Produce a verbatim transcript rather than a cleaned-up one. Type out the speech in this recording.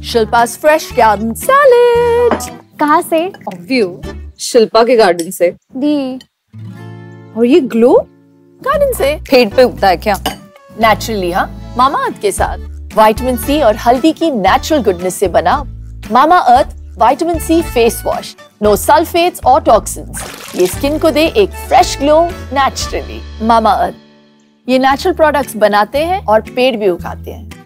शिल्पा's fresh garden salad. कहाँ से? ऑब्वियो शिल्पा के गार्डन से। दी। और ये ग्लो गार्डन से पेड़ पे उगता है क्या? नेचुरली हाँ, मामा अर्थ के साथ विटामिन सी और हल्दी की नेचुरल गुडनेस से बना Mamaearth vitamin C face wash. No sulphates और टॉक्सिन्स। ये स्किन को दे एक fresh glow naturally. Mamaearth ये नेचुरल प्रोडक्ट्स बनाते हैं और पेड़ भी उगाते हैं।